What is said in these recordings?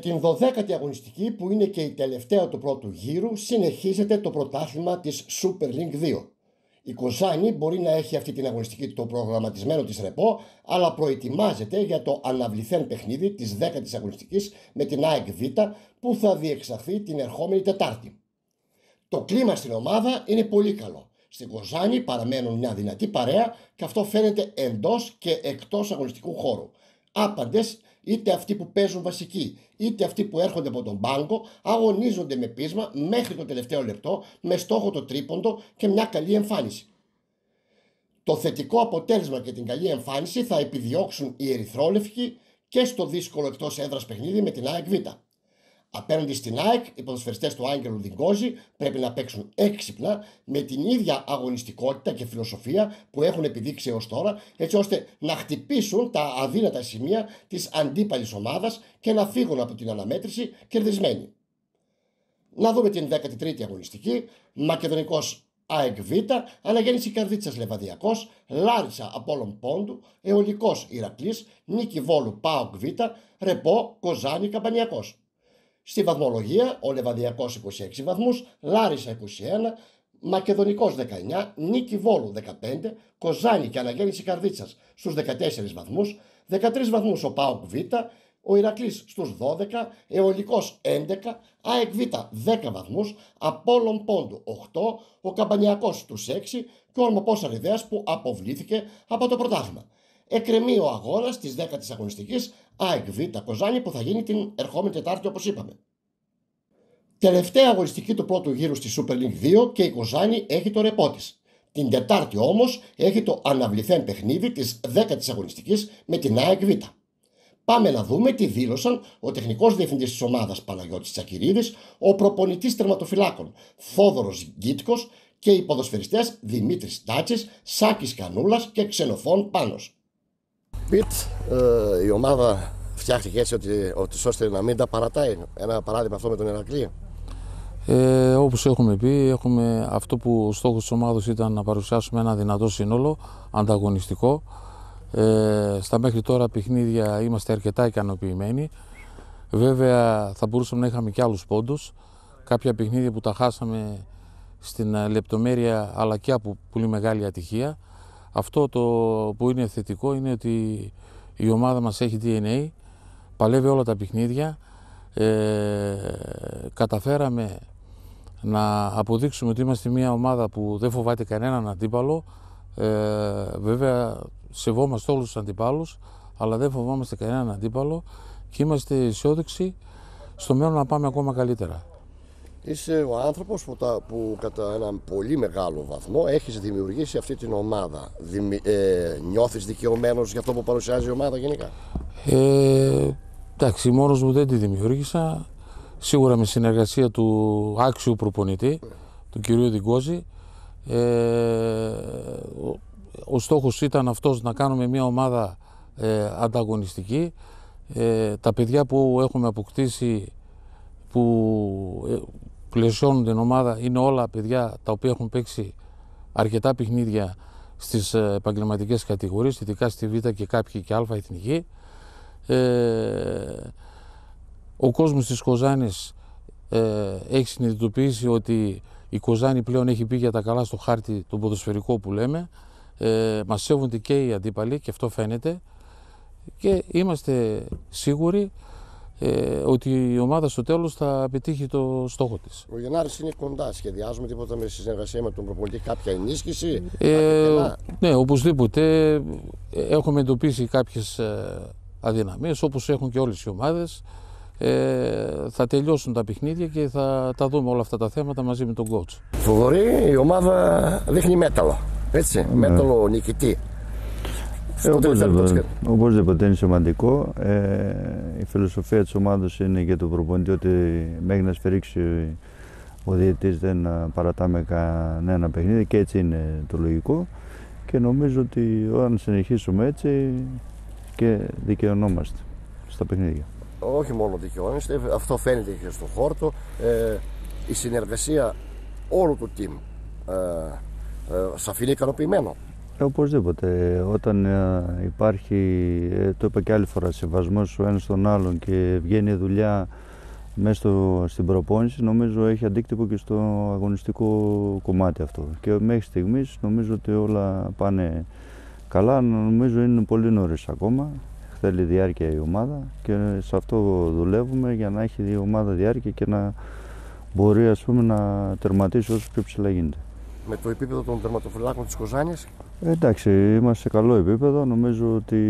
την 12η αγωνιστική, που είναι και η τελευταία του πρώτου γύρου, συνεχίζεται το πρωτάθλημα της Super League 2. Η Κοζάνη μπορεί να έχει αυτή την αγωνιστική το προγραμματισμένο της ρεπό, αλλά προετοιμάζεται για το αναβληθέν παιχνίδι της 10ης αγωνιστικής με την ΑΕΚ Β, που θα διεξαχθεί την ερχόμενη Τετάρτη. Το κλίμα στην ομάδα είναι πολύ καλό. Στην Κοζάνη παραμένουν μια δυνατή παρέα και αυτό φαίνεται εντός και εκτός αγωνιστικού χώρου. Άπαντες, είτε αυτοί που παίζουν βασικοί, είτε αυτοί που έρχονται από τον πάγκο, αγωνίζονται με πείσμα μέχρι το τελευταίο λεπτό, με στόχο το τρίποντο και μια καλή εμφάνιση. Το θετικό αποτέλεσμα και την καλή εμφάνιση θα επιδιώξουν οι ερυθρόλευκοι και στο δύσκολο εκτός έδρας παιχνίδι με την ΑΕΚ Β. Απέναντι στην ΑΕΚ, οι ποδοσφαιριστές του Άγγελου Διγκόζη πρέπει να παίξουν έξυπνα με την ίδια αγωνιστικότητα και φιλοσοφία που έχουν επιδείξει έως τώρα, έτσι ώστε να χτυπήσουν τα αδύνατα σημεία της αντίπαλης ομάδας και να φύγουν από την αναμέτρηση κερδισμένοι. Να δούμε την 13η αγωνιστική. Μακεδονικός ΑΕΚ Β, Αναγέννηση Καρδίτσας Λεβαδιακός, Λάρισα Απόλλων Πόντου, Αιωλικός Ηρακλής, Νίκη Βόλου ΠΑΟΚ Β, Ρεπό Κοζάνη Καμπανιακός. Στη βαθμολογία, ο Λεβαδιακός 26 βαθμούς, Λάρισα 21, Μακεδονικός 19, Νίκη Βόλου 15, Κοζάνη και Αναγέννηση Καρδίτσας στους 14 βαθμούς, 13 βαθμούς ο ΠΑΟΚ Β, ο Ηρακλής στους 12, Αιωλικός 11, ΑΕΚ Β 10 βαθμούς, Απόλλων Πόντου 8, ο Καμπανιακός στους 6 και ο Ορμοπός Αριδέας που αποβλήθηκε από το πρωτάθλημα. Εκκρεμεί ο αγώνας της 10ης αγωνιστικής ΑΕΚ Β Κοζάνη που θα γίνει την ερχόμενη Τετάρτη, όπως είπαμε. Τελευταία αγωνιστική του πρώτου γύρου στη Super League 2 και η Κοζάνη έχει το ρεπό της. Την Τετάρτη όμως έχει το αναβληθέν παιχνίδι της 10ης αγωνιστικής με την ΑΕΚ Β. Πάμε να δούμε τι δήλωσαν ο τεχνικός διευθυντής της ομάδας Παναγιώτης Τσακυρίδης, ο προπονητής τερματοφυλάκων Θόδωρος Γκίτκος και οι ποδοσφαιριστές Δημήτρης Τάτσης, Σάκης Κανούλας και Ξενοφών Πάνος. Η ομάδα φτιάχτηκε έτσι ώστε να μην τα παρατάει. Ένα παράδειγμα αυτό με τον Ηρακλή. Όπως έχουμε πει, αυτό που ο στόχος της ομάδας ήταν να παρουσιάσουμε ένα δυνατό σύνολο, ανταγωνιστικό. Στα μέχρι τώρα παιχνίδια είμαστε αρκετά ικανοποιημένοι. Βέβαια θα μπορούσαμε να είχαμε και άλλους πόντους. Κάποια παιχνίδια που τα χάσαμε στην λεπτομέρεια αλλά και από πολύ μεγάλη ατυχία. Αυτό το που είναι θετικό είναι ότι η ομάδα μας έχει DNA, παλεύει όλα τα παιχνίδια. Καταφέραμε να αποδείξουμε ότι είμαστε μια ομάδα που δεν φοβάται κανέναν αντίπαλο. Βέβαια σεβόμαστε όλους τους αντιπάλους, αλλά δεν φοβόμαστε κανέναν αντίπαλο και είμαστε αισιόδοξοι στο μέλλον να πάμε ακόμα καλύτερα. Είσαι ο άνθρωπος που κατά έναν πολύ μεγάλο βαθμό έχεις δημιουργήσει αυτή την ομάδα. Νιώθεις δικαιωμένος για αυτό που παρουσιάζει η ομάδα γενικά? Εντάξει, μόνος μου δεν τη δημιούργησα. Σίγουρα με συνεργασία του άξιου προπονητή, του κυρίου Διγκόζη. Ο στόχος ήταν αυτός, να κάνουμε μια ομάδα ανταγωνιστική. Τα παιδιά που έχουμε αποκτήσει, που πλαισιώνουν την ομάδα, είναι όλα παιδιά τα οποία έχουν παίξει αρκετά παιχνίδια στις επαγγελματικές κατηγορίες, ειδικά στη Β και κάποιοι και Α εθνική. Ο κόσμος της Κοζάνης έχει συνειδητοποιήσει ότι η Κοζάνη πλέον έχει πει για τα καλά στο χάρτη το ποδοσφαιρικό που λέμε. Μας σέβονται και οι αντίπαλοι και αυτό φαίνεται και είμαστε σίγουροι ότι η ομάδα στο τέλος θα πετύχει το στόχο της. Ο Γενάρης είναι κοντά. Σχεδιάζουμε τίποτα με συνεργασία με τον προπονητή, κάποια ενίσχυση? Ναι, οπωσδήποτε έχουμε εντοπίσει κάποιες αδυναμίες, όπως έχουν και όλες οι ομάδες. Θα τελειώσουν τα παιχνίδια και θα τα δούμε όλα αυτά τα θέματα μαζί με τον coach. Φοβορεί, η ομάδα δείχνει μέταλλο, έτσι, μέταλλο νικητή. Οπωσδήποτε είναι σημαντικό. Η φιλοσοφία της ομάδας είναι για τον προπονητή ότι μέχρι να σφυρίξει ο διαιτητής δεν παρατάμε κανένα παιχνίδι και έτσι είναι το λογικό και νομίζω ότι όταν συνεχίσουμε έτσι και δικαιωνόμαστε στα παιχνίδια. Όχι μόνο δικαιώνεστε, αυτό φαίνεται και στον χόρτο. Η συνεργασία όλου του team σας αφήνει ικανοποιημένο? Οπωσδήποτε. Όταν υπάρχει, το είπα και άλλη φορά, σεβασμός ο ένας στον άλλον και βγαίνει δουλειά μέσα στην προπόνηση, νομίζω έχει αντίκτυπο και στο αγωνιστικό κομμάτι αυτό. Και μέχρι στιγμής νομίζω ότι όλα πάνε καλά. Νομίζω είναι πολύ νωρίς ακόμα. Θέλει διάρκεια η ομάδα και σε αυτό δουλεύουμε για να έχει η ομάδα διάρκεια και να μπορεί, ας πούμε, να τερματίσει όσο πιο ψηλά γίνεται. Με το επίπεδο των τερματοφυλάκων της Κοζάνης. Εντάξει, είμαστε σε καλό επίπεδο. Νομίζω ότι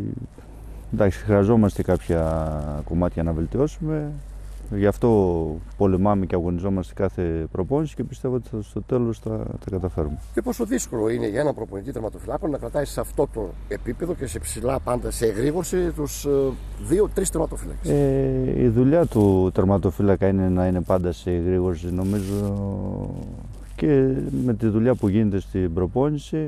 χρειαζόμαστε κάποια κομμάτια να βελτιώσουμε. Γι' αυτό πολεμάμε και αγωνιζόμαστε κάθε προπόνηση και πιστεύω ότι στο τέλος τα καταφέρουμε. Και πόσο δύσκολο είναι για έναν προπονητή τερματοφυλάκων να κρατάει σε αυτό το επίπεδο και σε ψηλά πάντα, σε εγρήγορση, τους 2-3 τερματοφύλακες. Η δουλειά του τερματοφύλακα είναι να είναι πάντα σε εγρήγορση, νομίζω, και με τη δουλειά που γίνεται στην προπόνηση,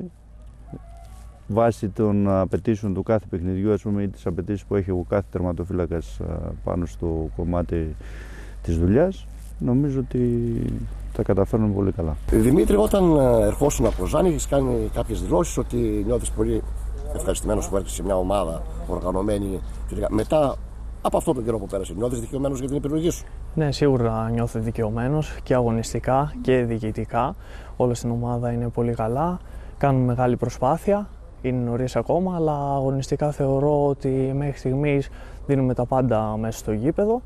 βάσει των απαιτήσεων του κάθε παιχνιδιού, ας πούμε, ή τις απαιτήσεις που έχει ο κάθε τερματοφύλακας πάνω στο κομμάτι της δουλειάς, νομίζω ότι τα καταφέρνουμε πολύ καλά. Δημήτρη, όταν ερχόσουν από Κοζάνη, έχεις κάνει κάποιες δηλώσεις ότι νιώθεις πολύ ευχαριστημένος που έρχεσαι σε μια ομάδα οργανωμένη. Μετά από αυτό τον καιρό που πέρασε, νιώθεις δικαιωμένος για την επιλογή σου? Ναι, σίγουρα νιώθω δικαιωμένος και αγωνιστικά και διοικητικά. Όλα στην ομάδα είναι πολύ καλά. Κάνουμε μεγάλη προσπάθεια. Είναι νωρίς ακόμα, αλλά αγωνιστικά θεωρώ ότι μέχρι στιγμής δίνουμε τα πάντα μέσα στο γήπεδο.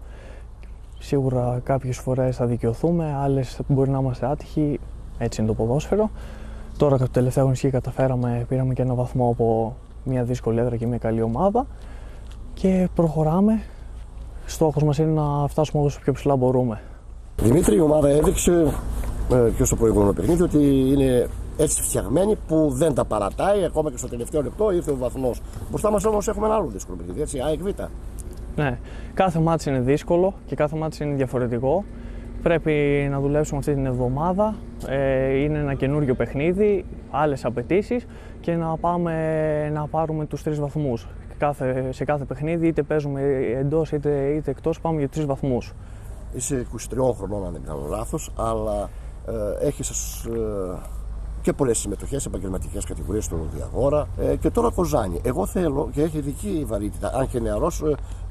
Σίγουρα κάποιες φορές θα δικαιωθούμε, άλλες μπορεί να είμαστε άτυχοι, έτσι είναι το ποδόσφαιρο. Τώρα το τελευταίο αγωνιστική καταφέραμε, πήραμε και ένα βαθμό από μια δύσκολη έδρα και μια καλή ομάδα και προχωράμε. Στόχος μας είναι να φτάσουμε όσο πιο ψηλά μπορούμε. Δημήτρη, η ομάδα έδειξε και στο προηγούμενο παιχνίδι ότι είναι έτσι φτιαγμένη που δεν τα παρατάει, ακόμα και στο τελευταίο λεπτό ήρθε ο βαθμός. Μπροστά μας όμως έχουμε ένα άλλο δύσκολο παιχνίδι, έτσι, ΑΕΚ Β. Ναι, κάθε μάτς είναι δύσκολο και κάθε μάτς είναι διαφορετικό. Πρέπει να δουλέψουμε αυτή την εβδομάδα, είναι ένα καινούριο παιχνίδι, άλλες απαιτήσεις και να πάμε να πάρουμε τους 3 βαθμούς. Σε κάθε παιχνίδι, είτε παίζουμε εντός είτε εκτός, πάμε για 3 βαθμούς. Είσαι 23 χρονών, αν δεν κάνω λάθος, αλλά έχεις και πολλές συμμετοχές σε επαγγελματικές κατηγορίες του Διαγόρα και τώρα Κοζάνη. Εγώ θέλω, και έχει ειδική βαρύτητα, αν και νεαρός,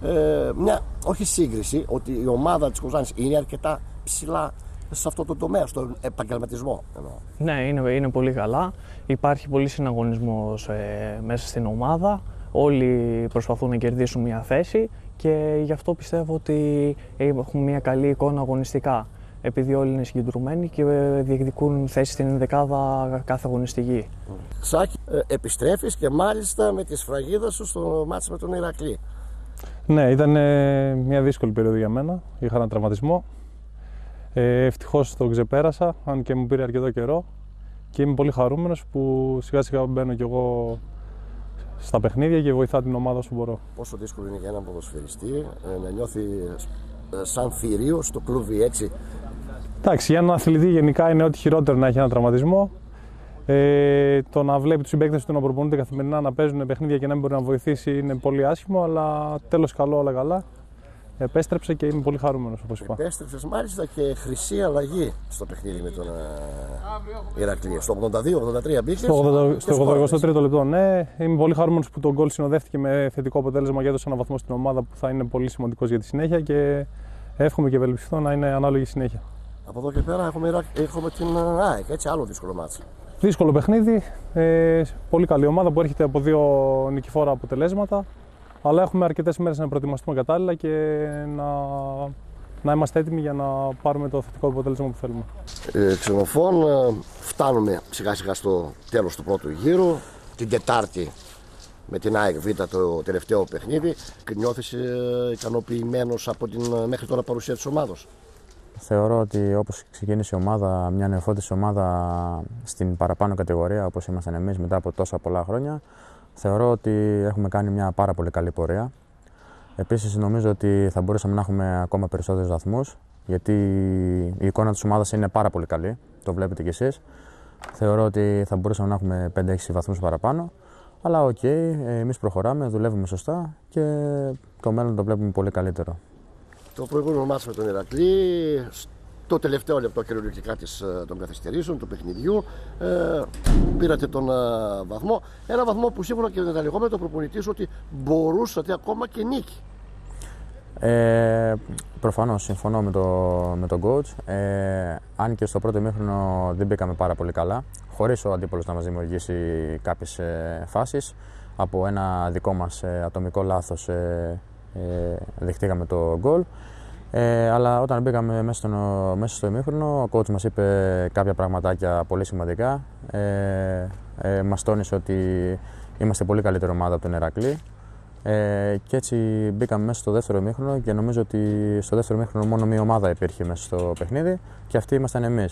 μια όχι σύγκριση, ότι η ομάδα της Κοζάνης είναι αρκετά ψηλά σε αυτό το τομέα, στον επαγγελματισμό. Ναι, είναι πολύ καλά. Υπάρχει πολύ συναγωνισμός μέσα στην ομάδα. Όλοι προσπαθούν να κερδίσουν μια θέση και γι' αυτό πιστεύω ότι έχουμε μια καλή εικόνα αγωνιστικά. Επειδή όλοι είναι συγκεντρωμένοι και διεκδικούν θέση στην ενδεκάδα κάθε αγωνιστική. Σάκη, επιστρέφεις και μάλιστα με τη σφραγίδα σου στο μάτς με τον Ηρακλή. Ναι, ήταν μια δύσκολη περίοδο για μένα. Είχα έναν τραυματισμό. Ευτυχώς το ξεπέρασα, αν και μου πήρε αρκετό καιρό. Και είμαι πολύ χαρούμενος που σιγά σιγά μπαίνω κι εγώ στα παιχνίδια και βοηθάω την ομάδα όσο μπορώ. Πόσο δύσκολο είναι για έναν ποδοσφαιριστή να νιώθει σαν θηρίο στο κλούβι, έτσι? Εντάξει, για έναν αθλητή γενικά είναι ό,τι χειρότερο να έχει έναν τραυματισμό. Το να βλέπει τους συμπαίκτες του να προπονούνται καθημερινά, να παίζουν παιχνίδια και να μην μπορεί να βοηθήσει είναι πολύ άσχημο, αλλά τέλος καλό, όλα καλά. Επέστρεψε και είμαι πολύ χαρούμενος, όπως είπα. Επέστρεψες μάλιστα και χρυσή αλλαγή στο παιχνίδι με τον Ηρακλή. Στο 82-83 μπήκες. Στο 83ο λεπτό, ναι. Είμαι πολύ χαρούμενος που το γκολ συνοδεύτηκε με θετικό αποτέλεσμα και έδωσε ένα βαθμό στην ομάδα που θα είναι πολύ σημαντικός για τη συνέχεια και εύχομαι και ευελπιστώ να είναι ανάλογη συνέχεια. Από εδώ και πέρα έχουμε την ΑΕΚ, έτσι, άλλο δύσκολο μάτσο. Δύσκολο παιχνίδι. Πολύ καλή ομάδα που έρχεται από 2 νικηφόρα αποτελέσματα. Αλλά έχουμε αρκετές μέρες να προετοιμαστούμε κατάλληλα και να είμαστε έτοιμοι για να πάρουμε το θετικό αποτέλεσμα που θέλουμε. Ξενοφών, φτάνουμε σιγά σιγά στο τέλος του πρώτου γύρου. Την Τετάρτη με την ΑΕΚ Β το τελευταίο παιχνίδι. Νιώθεις ικανοποιημένος από την μέχρι τώρα παρουσία της ομάδας? Θεωρώ ότι όπως ξεκίνησε η ομάδα, μια νεοφώτιση ομάδα στην παραπάνω κατηγορία όπως ήμασταν εμείς μετά από τόσα πολλά χρόνια, θεωρώ ότι έχουμε κάνει μια πάρα πολύ καλή πορεία. Επίσης νομίζω ότι θα μπορούσαμε να έχουμε ακόμα περισσότερους βαθμούς, γιατί η εικόνα της ομάδας είναι πάρα πολύ καλή, το βλέπετε κι εσείς. Θεωρώ ότι θα μπορούσαμε να έχουμε 5-6 βαθμούς παραπάνω, αλλά οκ, εμείς προχωράμε, δουλεύουμε σωστά και το μέλλον το βλέπουμε πολύ καλύτερο. Το προηγούμενο μάτς με τον Ηρακλή, Το τελευταίο λεπτό κυριολεκτικά των καθυστερήσεων, του παιχνιδιού, πήρατε τον βαθμό. Ένα βαθμό που σύμφωνα και με τα λεγόμενα του προπονητή ότι μπορούσατε ακόμα και νίκη. Προφανώς συμφωνώ με τον coach. Αν και στο πρώτο ημίχρονο δεν μπήκαμε πάρα πολύ καλά, χωρίς ο αντίπολος να μας δημιουργήσει κάποιες φάσεις. Από ένα δικό μας ατομικό λάθος δεχτήκαμε το γκολ. Αλλά όταν μπήκαμε μέσα στο ημίχρονο, ο coach μας είπε κάποια πραγματάκια πολύ σημαντικά. Μας τόνισε ότι είμαστε πολύ καλύτερη ομάδα από τον Ηρακλή. Και έτσι μπήκαμε μέσα στο δεύτερο ημίχρονο και νομίζω ότι στο δεύτερο ημίχρονο μόνο μία ομάδα υπήρχε μέσα στο παιχνίδι και αυτοί ήμασταν εμείς.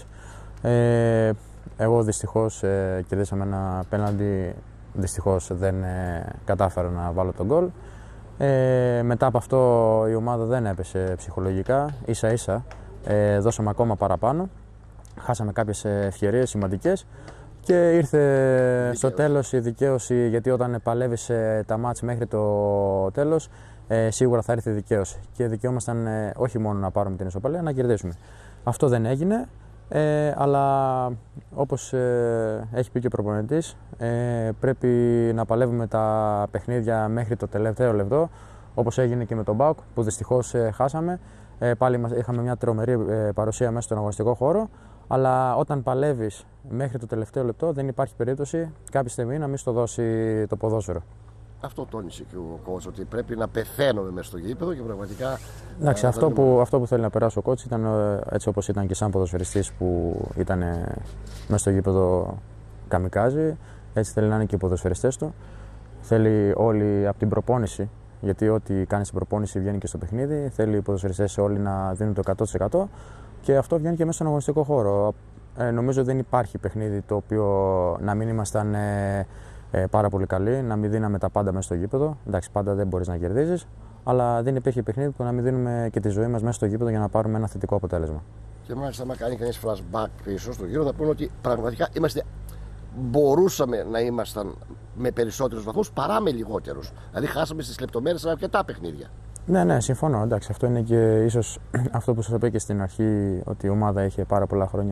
Εγώ δυστυχώς κερδίσαμε ένα πέναλτι, δυστυχώς δεν κατάφερα να βάλω τον γκολ. Μετά από αυτό η ομάδα δεν έπεσε ψυχολογικά, ίσα ίσα δώσαμε ακόμα παραπάνω, χάσαμε κάποιες ευκαιρίες σημαντικές και ήρθε στο τέλος η δικαίωση, γιατί όταν παλεύεις τα μάτς μέχρι το τέλος σίγουρα θα έρθει η δικαίωση και δικαιούμασταν όχι μόνο να πάρουμε την ισοπαλία, να κερδίσουμε. Αυτό δεν έγινε, αλλά όπως έχει πει και ο προπονητής, πρέπει να παλεύουμε τα παιχνίδια μέχρι το τελευταίο λεπτό, όπως έγινε και με τον ΠΑΟΚ που δυστυχώς χάσαμε. Πάλι είχαμε μια τρομερή παρουσία μέσα στον αγωνιστικό χώρο, αλλά όταν παλεύεις μέχρι το τελευταίο λεπτό δεν υπάρχει περίπτωση κάποια στιγμή να μην στο δώσει το ποδόσφαιρο. Αυτό τόνισε και ο coach, ότι πρέπει να πεθαίνουμε μέσα στο γήπεδο και πραγματικά. Εντάξει, αυτό που θέλει να περάσει ο coach ήταν έτσι όπως ήταν και σαν ποδοσφαιριστής που ήταν μέσα στο γήπεδο καμικάζι, έτσι θέλει να είναι και οι ποδοσφαιριστές του. Θέλει όλοι από την προπόνηση, γιατί ό,τι κάνει στην προπόνηση βγαίνει και στο παιχνίδι, θέλει οι ποδοσφαιριστές όλοι να δίνουν το 100% και αυτό βγαίνει και μέσα στον αγωνιστικό χώρο. Νομίζω δεν υπάρχει παιχνίδι το οποίο να μην ήμασταν πάρα πολύ καλοί, να μην δίναμε τα πάντα μέσα στο γήπεδο. Εντάξει, πάντα δεν μπορείς να κερδίζεις, αλλά δεν υπήρχε παιχνίδι που να μην δίνουμε και τη ζωή μας μέσα στο γήπεδο για να πάρουμε ένα θετικό αποτέλεσμα. Και μάλιστα, άμα κάνει κανείς flashback πίσω στο γύρο, θα πούμε ότι πραγματικά μπορούσαμε να ήμασταν με περισσότερους βαθμούς παρά με λιγότερους. Δηλαδή, χάσαμε στις λεπτομέρειες σε αρκετά παιχνίδια. Ναι, συμφωνώ. Εντάξει, αυτό είναι και ίσως αυτό που σας είπα και στην αρχή, ότι η ομάδα είχε πάρα πολλά χρόνια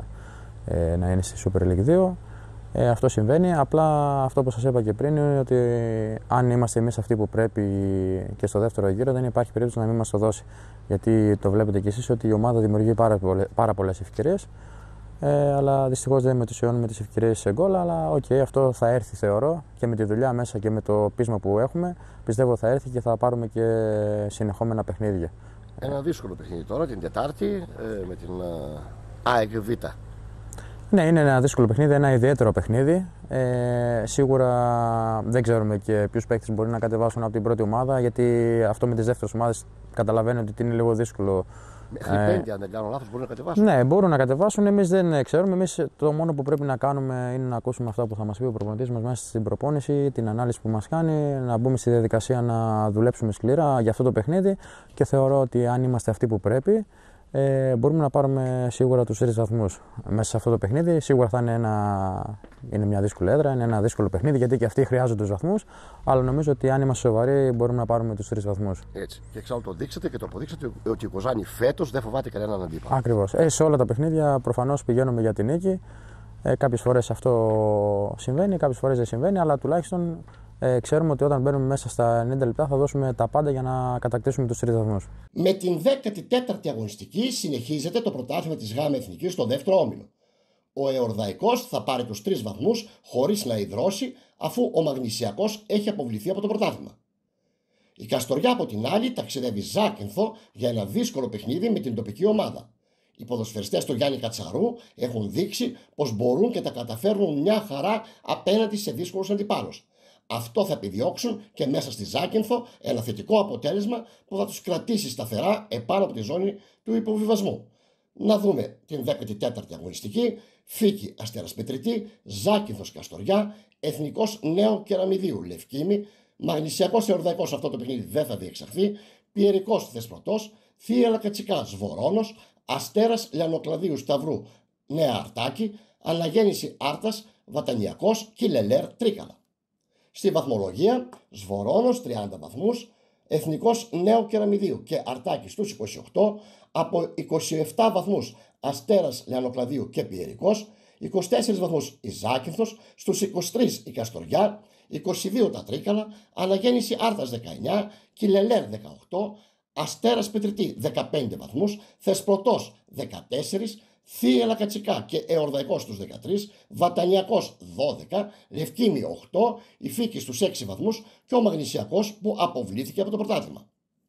να είναι στη Super League 2. Αυτό συμβαίνει. Απλά αυτό που σας είπα και πριν είναι ότι αν είμαστε εμείς αυτοί που πρέπει και στο δεύτερο γύρο, δεν υπάρχει περίπτωση να μην μας το δώσει. Γιατί το βλέπετε κι εσείς ότι η ομάδα δημιουργεί πάρα πολλές ευκαιρίες. Αλλά δυστυχώς δεν μετουσιώνουμε τις ευκαιρίες σε γκολ. Αλλά αυτό θα έρθει, θεωρώ, και με τη δουλειά μέσα και με το πείσμα που έχουμε. Πιστεύω θα έρθει και θα πάρουμε και συνεχόμενα παιχνίδια. Ένα δύσκολο παιχνίδι τώρα, την Τετάρτη, με την ΑΕΚ Β. Ναι, είναι ένα δύσκολο παιχνίδι, ένα ιδιαίτερο παιχνίδι. Σίγουρα δεν ξέρουμε και ποιους παίκτες μπορεί να κατεβάσουν από την πρώτη ομάδα, γιατί αυτό με τις δεύτερες ομάδες καταλαβαίνω ότι είναι λίγο δύσκολο. Μέχρι 5, αν δεν κάνω λάθος, μπορούν να κατεβάσουν. Ναι, μπορούν να κατεβάσουν. Εμείς δεν ξέρουμε. Εμείς το μόνο που πρέπει να κάνουμε είναι να ακούσουμε αυτά που θα μας πει ο προπονητής μας μέσα στην προπόνηση, την ανάλυση που μας κάνει, να μπούμε στη διαδικασία να δουλέψουμε σκληρά για αυτό το παιχνίδι και θεωρώ ότι αν είμαστε αυτοί που πρέπει, μπορούμε να πάρουμε σίγουρα τους 3 βαθμούς μέσα σε αυτό το παιχνίδι. Σίγουρα θα είναι μια δύσκολη έδρα, είναι ένα δύσκολο παιχνίδι, γιατί και αυτοί χρειάζονται τους βαθμούς. Αλλά νομίζω ότι αν είμαστε σοβαροί, μπορούμε να πάρουμε τους 3 βαθμούς. Έτσι. Και εξάλλου το δείξατε και το αποδείξατε ότι η Κοζάνη φέτος δεν φοβάται κανέναν αντίπαλο. Ακριβώς. Σε όλα τα παιχνίδια προφανώς πηγαίνουμε για την νίκη. Κάποιες φορές αυτό συμβαίνει, κάποιες φορές δεν συμβαίνει, αλλά τουλάχιστον ξέρουμε ότι όταν μπαίνουμε μέσα στα 90 λεπτά θα δώσουμε τα πάντα για να κατακτήσουμε τους 3 βαθμούς. Με την 14η αγωνιστική συνεχίζεται το πρωτάθλημα της ΓΑΜΑ Εθνικής στο δεύτερο όμιλο. Ο Εορδαϊκός θα πάρει τους 3 βαθμούς χωρίς να ιδρώσει, αφού ο Μαγνησιακός έχει αποβληθεί από το πρωτάθλημα. Η Καστοριά από την άλλη ταξιδεύει Ζάκυνθο για ένα δύσκολο παιχνίδι με την τοπική ομάδα. Οι ποδοσφαιριστές του Γιάννη Κατσαρού έχουν δείξει πως μπορούν και τα καταφέρνουν μια χαρά απέναντι σε δύσκολους αντιπάλους. Αυτό θα επιδιώξουν και μέσα στη Ζάκυνθο, ένα θετικό αποτέλεσμα που θα τους κρατήσει σταθερά επάνω από τη ζώνη του υποβιβασμού. Να δούμε την 14η αγωνιστική. Φύκη Αστέρας Πετρητή, Ζάκυνθος Καστοριά, Εθνικός Νέο Κεραμιδίου Λευκήμη, Μαγνησιακός Εορδαϊκός, αυτό το παιχνίδι δεν θα διεξαχθεί, Πιερικός Θεσπρωτός, Θύελα Κατσικάς Βορώνος, Αστέρας Λιανοκλαδίου Σταυρού Νέα Αρτάκη, Αναγέννηση Άρτας Βατανιακός και Λελέρ Τρίκαλα. Στη βαθμολογία, Σβορώνος 30 βαθμούς, Εθνικός Νέο Κεραμιδίου και Αρτάκη στους 28, από 27 βαθμούς Αστέρας Λεανοκλαδίου και Πιερικός, 24 βαθμούς η Ζάκυνθος, στους 23 η Καστοριά, 22 τα Τρίκαλα, Αναγέννηση Άρτας 19, Κιλελέρ 18, Αστέρας Πετρητή 15 βαθμούς, Θεσπρωτός 14, Θίελα Κατσικά και Εορδαϊκός στους 13, Βατανιακός 12, Λευκήμη 8, Ιφίκη στους 6 βαθμούς και ο Μαγνησιακός που αποβλήθηκε από το πρωτάθλημα.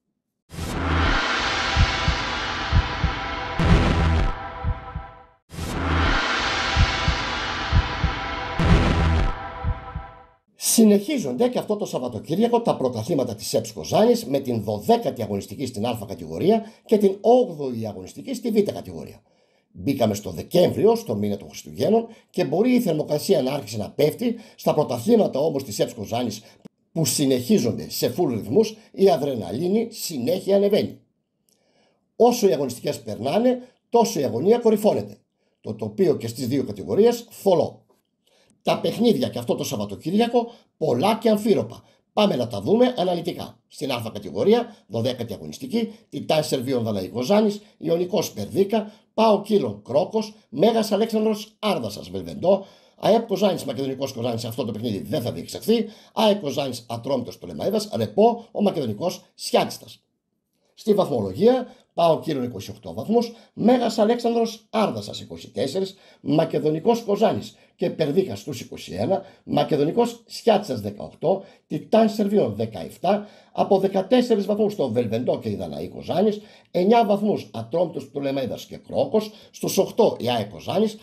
Συνεχίζονται και αυτό το Σαββατοκύριακο τα πρωταθλήματα της ΕΠΣ Κοζάνης με την 12η αγωνιστική στην Α κατηγορία και την 8η αγωνιστική στη Β κατηγορία. Μπήκαμε στο Δεκέμβριο, στο μήνα των Χριστουγέννων, και μπορεί η θερμοκρασία να άρχισε να πέφτει. Στα πρωταθλήματα όμως της ΕΠΣ Κοζάνης που συνεχίζονται σε full ρυθμούς, η αδρεναλίνη συνέχεια ανεβαίνει. Όσο οι αγωνιστικές περνάνε, τόσο η αγωνία κορυφώνεται. Το τοπίο και στις δύο κατηγορίες θολό. Τα παιχνίδια και αυτό το Σαββατοκύριακο πολλά και αμφίροπα. Πάμε να τα δούμε αναλυτικά. Στην Α κατηγορία, 12η αγωνιστική, Τιτάν Σερβίων Δαναή Κοζάνης, Ιωνικός Περδίκα, Πάο Κύλων Κρόκος, Μέγας Αλέξανδρος Άρδασας Βελβεντό, ΑΕΠ Κοζάνης Μακεδονικός Κοζάνης, αυτό το παιχνίδι δεν θα διεξαχθεί, ΑΕΚ Κοζάνης Ατρόμητος Πτολεμαΐδας, Ρεπό ο Μακεδονικός Σιάτιστας. Στη βαθμολογία, Πάο Κύλων 28 βαθμούς, Μέγας Αλέξανδρος Άρδασας 24, Μακεδονικός Κοζάνης και Περδίκας στους 21, Μακεδονικός Σιάτσας 18, Τιτάν Σερβίων 17, από 14 βαθμούς το Βελβεντό και η Δαναή Κοζάνης, 9 βαθμούς Ατρόμητος Πτολεμαΐδας και Κρόκος, στους 8 η ΑΕΚ Κοζάνης,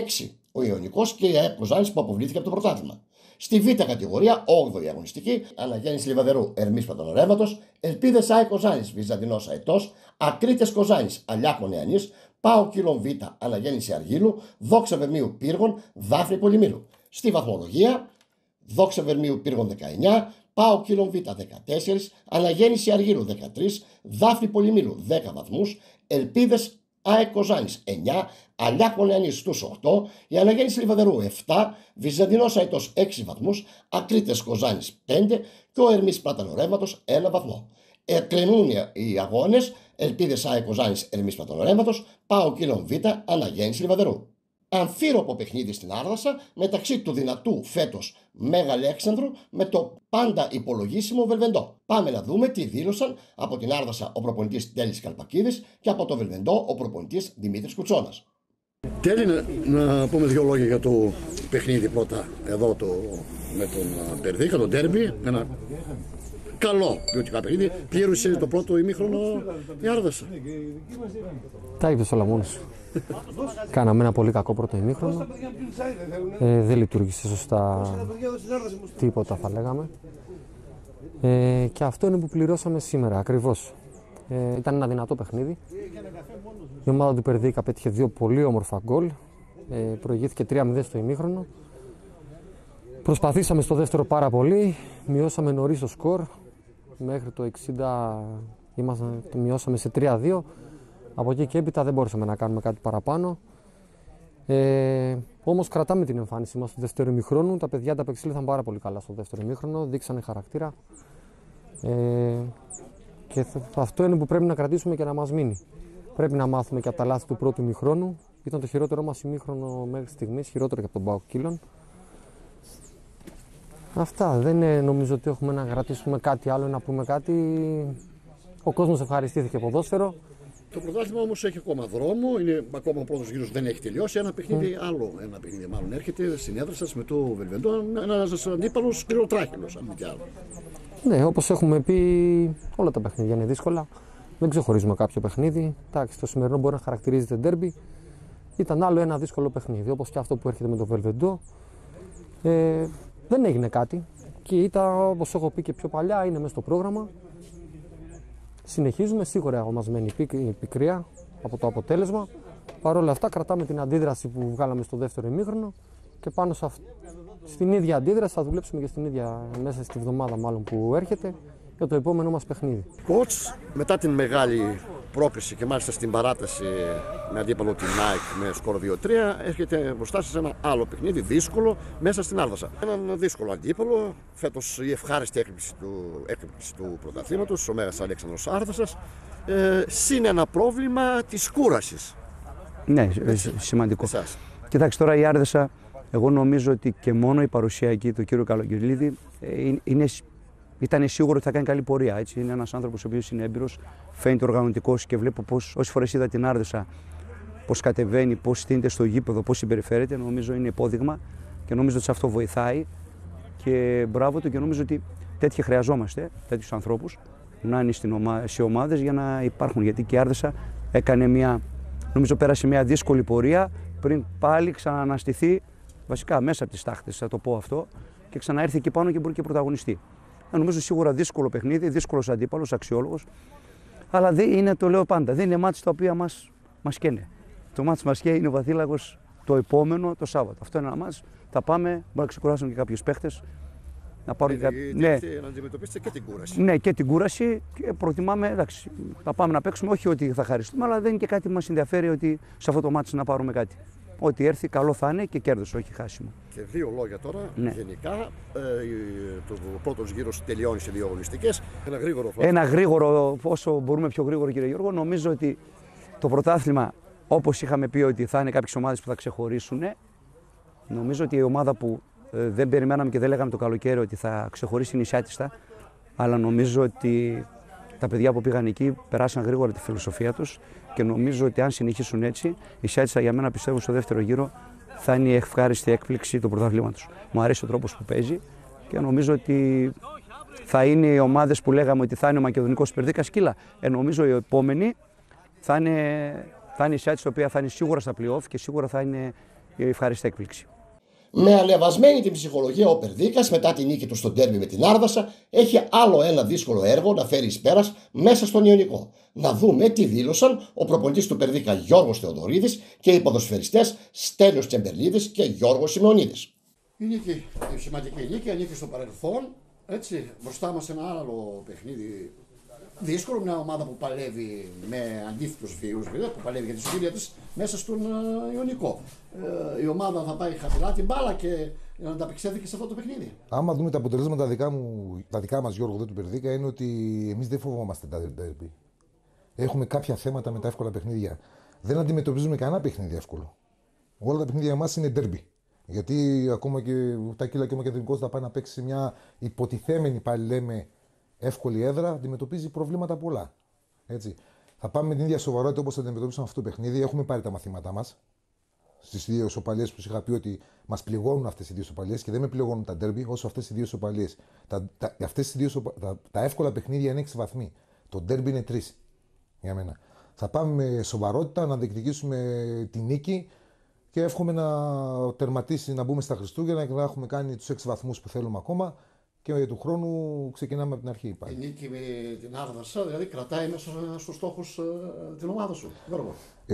6 ο Ιωνικός και η ΑΕΚ Κοζάνης που αποβλήθηκε από το πρωτάθλημα. Στη Β κατηγορία, 8η αγωνιστική, Αναγέννηση Λιβαδερού Ερμής Πατανορεύματος, Ελπίδες ΑΕΚ Κοζάνης Βυζαντινός Αετός, Ακρίτες Κοζάνης Αλιάκων Νεανής, Πάο Κύλων Β Αναγέννηση Αργύλου, Δόξα Βερμίου Πύργων Δάφνη Πολυμήρου. Στη βαθμολογία, Δόξα Βερμίου Πύργων 19, Πάο Κύλων Β 14, Αναγέννηση Αργύλου 13, Δάφνη Πολυμήρου 10 βαθμούς, Ελπίδες ΑΕΚ Κοζάνης 9, Αλιάκων Νεανής στους 8, η Αναγέννηση Λιβαδερού 7, Βυζαντινός Αετός 6 βαθμούς, Ακρίτες Κοζάνης 5 και ο Ερμής Πλατανορεύματος 1 βαθμό. Εκκρεμούν οι αγώνες Ελπίδες ΑΕΚ Κοζάνης Ερμής Πλατανορεύματος, Πάο Κύλων Β Αναγέννηση Λιβαδερού. Αμφίροπο παιχνίδι στην Άρδασα μεταξύ του δυνατού φέτος Μέγα Αλέξανδρου με το πάντα υπολογίσιμο Βελβεντό. Πάμε να δούμε τι δήλωσαν από την Άρδασα ο προπονητής Τέλης Καλπακίδης και από το Βελβεντό ο προπονητής Δημήτρης Κουτσόνας. Τέλει, να πούμε δύο λόγια για το παιχνίδι πρώτα εδώ με τον Περδίκα, τον ντέρμπι. Ένα καλό ποιοτικά παιχνίδι. Πλήρωσε το πρώτο ημίχρονο η Άρδασα. Τα είπες όλα μόνος σου. Κάναμε ένα πολύ κακό πρώτο ημίχρονο. Δεν λειτουργήσε σωστά τίποτα, θα λέγαμε. Και αυτό είναι που πληρώσαμε σήμερα ακριβώς. Ήταν ένα δυνατό παιχνίδι. Η ομάδα του Περδίκα πέτυχε δύο πολύ όμορφα γκολ. Προηγήθηκε 3-0 στο ημίχρονο. Προσπαθήσαμε στο δεύτερο πάρα πολύ. Μειώσαμε νωρίς το σκορ. Μέχρι το 60 μειώσαμε σε 3-2. Από εκεί και έπειτα δεν μπορούσαμε να κάνουμε κάτι παραπάνω. Όμως κρατάμε την εμφάνιση μας στο δεύτερο ημίχρονο. Τα παιδιά τα απεξήλθαν πάρα πολύ καλά στο δεύτερο ημίχρονο. Δείξανε χαρακτήρα. Και αυτό είναι που πρέπει να κρατήσουμε και να μας μείνει. Πρέπει να μάθουμε και από τα λάθη του πρώτου ημίχρονου. Ήταν το χειρότερό μας ημίχρονο μέχρι στιγμής, χειρότερο και από τον Πάο Κύλων. Αυτά. Δεν νομίζω ότι έχουμε να κρατήσουμε κάτι άλλο, να πούμε κάτι. Ο κόσμος ευχαριστήθηκε ποδόσφαιρο. Το πρωτάθλημα όμως έχει ακόμα δρόμο, είναι ακόμα ο πρώτος γύρος, δεν έχει τελειώσει. Ένα παιχνίδι άλλο, ένα παιχνίδι μάλλον έρχεται στην έδρα σας με το Βελβεντό, ένας αντίπαλος σκληροτράχυλος, αν μη τι άλλο. Ναι, όπως έχουμε πει, όλα τα παιχνίδια είναι δύσκολα. Δεν ξεχωρίζουμε κάποιο παιχνίδι. Εντάξει, το σημερινό μπορεί να χαρακτηρίζεται ντέρμπι. Ήταν άλλο ένα δύσκολο παιχνίδι, όπως και αυτό που έρχεται με το Βελβεντό. Δεν έγινε κάτι. Και ήταν, όπως έχω πει και πιο παλιά, είναι μέσα στο πρόγραμμα. Συνεχίζουμε, σίγουρα μας μένει η πικρία από το αποτέλεσμα. Παρ' όλα αυτά, κρατάμε την αντίδραση που βγάλαμε στο δεύτερο ημίχρονο και πάνω στην ίδια αντίδραση θα δουλέψουμε και μέσα στη βδομάδα μάλλον που έρχεται για το επόμενο μας παιχνίδι. Κότς, μετά την μεγάλη πρόκριση και μάλιστα στην παράταση με αντίπαλο την Nike με σκορ 2-3, έρχεται μπροστά σε ένα άλλο παιχνίδι δύσκολο μέσα στην Άρδασα. Έναν δύσκολο αντίπαλο, φέτος η ευχάριστη έκπληξη του πρωταθλήματος, ο Μέγας Αλέξανδρος Άρδασας, συν ένα πρόβλημα της κούρασης. Ναι, σημαντικό. Εσάς. Κοιτάξτε, τώρα η Άρδασα, εγώ νομίζω ότι και μόνο η παρουσία εκεί του κύριου Καλογερλίδη ήταν σίγουρο ότι θα κάνει καλή πορεία. Έτσι. Είναι ένας άνθρωπος ο οποίος είναι έμπειρος, φαίνεται οργανωτικός και βλέπω όσες φορές είδα την Άρδασα, πώς κατεβαίνει, πώς στείνεται στο γήπεδο, πώς συμπεριφέρεται. Νομίζω είναι υπόδειγμα και νομίζω ότι σε αυτό βοηθάει. Και μπράβο του και νομίζω ότι τέτοιοι χρειαζόμαστε, τέτοιους ανθρώπους, να είναι σε ομάδες για να υπάρχουν. Γιατί και η Άρδασα νομίζω πέρασε μια δύσκολη πορεία πριν πάλι ξανααναστηθεί, βασικά μέσα από τις τάχτες, θα το πω αυτό, και ξαναέρθει εκεί πάνω και μπορεί και πρωταγωνιστεί. Νομίζω σίγουρα δύσκολο παιχνίδι, δύσκολος αντίπαλος, αξιόλογος. Αλλά το λέω πάντα, δεν είναι μάτς τα οποία μας καίνε. Το μάτς μας καίει είναι ο Βαθύλακος το επόμενο, το Σάββατο. Αυτό είναι ένα μάτς, θα πάμε, μπορεί να ξεκουράσουν και κάποιους παίχτες. Να πάρουν Να αντιμετωπίσετε και την κούραση. Ναι, και την κούραση και προτιμάμε, εντάξει, θα πάμε να παίξουμε, όχι ότι θα χαριστούμε, αλλά δεν είναι και κάτι που μας ενδιαφέρει ότι σε αυτό το μάτς να πάρουμε κάτι. Ό,τι έρθει καλό θα είναι και κέρδος, όχι χάσιμο. Και δύο λόγια τώρα, γενικά, το πρώτος γύρος τελειώνει σε δύο αγωνιστικές. Ένα γρήγορο, όσο μπορούμε πιο γρήγορο κύριε Γιώργο, νομίζω ότι το πρωτάθλημα, όπως είχαμε πει ότι θα είναι κάποιες ομάδες που θα ξεχωρίσουν, νομίζω ότι η ομάδα που δεν περιμέναμε και δεν λέγαμε το καλοκαίρι ότι θα ξεχωρίσει η Νησιάτιστα, αλλά νομίζω ότι τα παιδιά που πήγαν εκεί περάσαν γρήγορα τη φιλοσοφία τους και νομίζω ότι αν συνεχίσουν έτσι, η Νησιάτιστα για μένα πιστεύω στο δεύτερο γύρο θα είναι η ευχάριστη έκπληξη του πρωταθλήματος. Μου αρέσει ο τρόπος που παίζει και νομίζω ότι θα είναι οι ομάδες που λέγαμε ότι θα είναι ο Μακεδονικός Περδίκας Κύλα. Νομίζω η επόμενη θα είναι η Νησιάτιστα, η οποία θα είναι σίγουρα στα play-off και σίγουρα θα είναι η ευχάριστη έκπληξη. Με ανεβασμένη την ψυχολογία, ο Περδίκας μετά τη νίκη του στο ντέρμπι με την Άρδασα έχει άλλο ένα δύσκολο έργο να φέρει εις πέρας μέσα στον Ιωνικό. Να δούμε τι δήλωσαν ο προπονητής του Περδίκα Γιώργος Θεοδωρίδης και οι ποδοσφαιριστές Στέλιος Τσεμπερλίδης και Γιώργος Σιμεωνίδης. Η νίκη, η σημαντική νίκη, ανήκει στο παρελθόν. Έτσι, μπροστά μας ένα άλλο παιχνίδι δύσκολο, μια ομάδα που παλεύει με αντίθετους βίους, που παλεύει για τη σωτηρία της μέσα στον Ιωνικό. Η ομάδα θα πάει χαμηλά την μπάλα και να ανταπεξέλθει και σε αυτό το παιχνίδι. Άμα δούμε τα αποτελέσματα τα δικά μας, Γιώργο, του Περδίκα, είναι ότι εμείς δεν φοβόμαστε τα ντέρμπι. Έχουμε κάποια θέματα με τα εύκολα παιχνίδια. Δεν αντιμετωπίζουμε κανένα παιχνίδι εύκολο. Όλα τα παιχνίδια μας είναι ντέρμπι. Γιατί ακόμα και τα Κύλα και ο Μακεδονικός θα πάει να παίξει σε μια υποτιθέμενη, πάλι λέμε, εύκολη έδρα, αντιμετωπίζει προβλήματα πολλά. Έτσι. Θα πάμε με την ίδια σοβαρότητα όπως θα αντιμετωπίσουμε αυτό το παιχνίδι. Έχουμε πάρει τα μαθήματά μας. Στις δύο ισοπαλίες που είχα πει ότι μας πληγώνουν αυτές οι δύο ισοπαλίες και δεν με πληγώνουν τα ντέρμπι όσο αυτές οι δύο ισοπαλίες. Τα εύκολα παιχνίδια είναι 6 βαθμοί. Το ντέρμπι είναι 3 για μένα. Θα πάμε με σοβαρότητα να διεκδικήσουμε τη νίκη και εύχομαι να τερματίσει, να μπούμε στα Χριστούγεννα και να έχουμε κάνει τους 6 βαθμούς που θέλουμε ακόμα. Και του χρόνου ξεκινάμε από την αρχή. Η νίκη με την Άρδασα δηλαδή κρατάει μέσα στους στόχους την ομάδα σου, Γιώργο.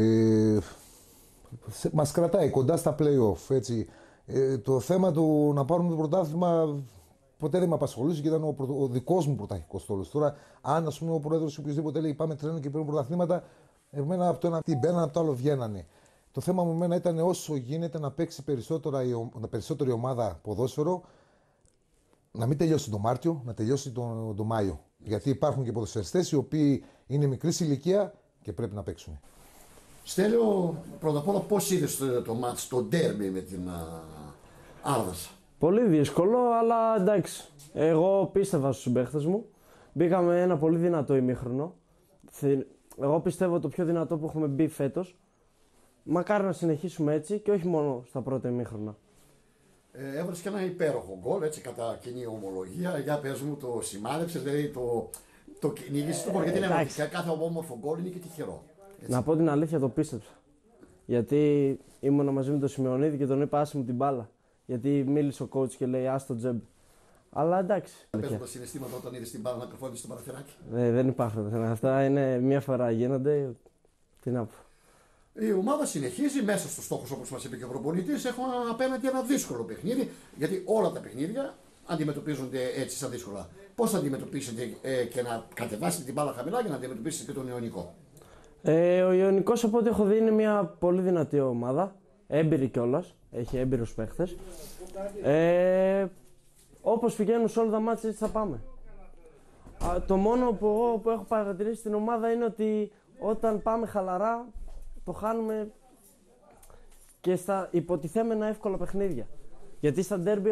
Μας κρατάει κοντά στα play-off. Έτσι. Το θέμα του να πάρουμε το πρωτάθλημα ποτέ δεν με απασχολούσε και ήταν ο δικός μου πρωταρχικός στόλος. Τώρα, αν ας πούμε, ο πρόεδρος ή οποιοδήποτε λέει πάμε τρένο και παίρνουμε πρωταθλήματα, εμένα από το ένα τι μπαίνανε, από το άλλο βγαίνανε. Το θέμα μου εμένα ήταν όσο γίνεται να παίξει περισσότερη ομάδα ποδόσφαιρο. Να μην τελειώσει τον Μάρτιο, να τελειώσει τον Μάιο. Γιατί υπάρχουν και ποδοσφαιριστές οι οποίοι είναι μικρής ηλικία και πρέπει να παίξουν. Στέλιο, πρώτα απ' όλα πώς είδες το μάτς, το ντέρμπι με την Άρδασα? Πολύ δύσκολο, αλλά εντάξει. Εγώ πίστευα στους συμπαίχτες μου. Μπήκαμε ένα πολύ δυνατό ημίχρονο. Εγώ πιστεύω το πιο δυνατό που έχουμε μπει φέτος. Μακάρι να συνεχίσουμε έτσι και όχι μόνο στα πρώτα ημίχρονα. Έβαλες και ένα υπέροχο γκολ, έτσι κατά κοινή ομολογία. Για πες μου, το σημάδεψες, δηλαδή το κυνήγησες, γιατί λέμε κάθε όμορφο γκολ είναι και τυχερό. Έτσι. Να πω την αλήθεια, το πίστεψα. Γιατί ήμουνα μαζί με τον Σιμεωνίδη και τον είπα άσε μου την μπάλα. Γιατί μίλησε ο coach και λέει άστο τζεμπ. Αλλά εντάξει. Παίζουν τα συναισθήματα όταν είδες την μπάλα να κρυφώνεται στο παραθυράκι. Δεν υπάρχουν. Αυτά είναι μία φορά γίνονται. Τι να πω. Η ομάδα συνεχίζει μέσα στους στόχους όπως μας είπε και ο προπονητής. Έχουμε απέναντι ένα δύσκολο παιχνίδι. Γιατί όλα τα παιχνίδια αντιμετωπίζονται έτσι σαν δύσκολα. Πώς θα αντιμετωπίσετε και να κατεβάσετε την μπάλα χαμηλά και να αντιμετωπίσετε και τον Ιωνικό? Ο Ιωνικός, από ό,τι έχω δει, είναι μια πολύ δυνατή ομάδα. Έμπειρη κιόλας. Έχει έμπειρους παίχτες. Όπως πηγαίνουν σε όλα τα μάτια, έτσι θα πάμε. Το μόνο που έχω παρατηρήσει στην ομάδα είναι ότι όταν πάμε χαλαρά, το χάνουμε και στα υποτιθέμενα εύκολα παιχνίδια. Γιατί στα ντέρμπι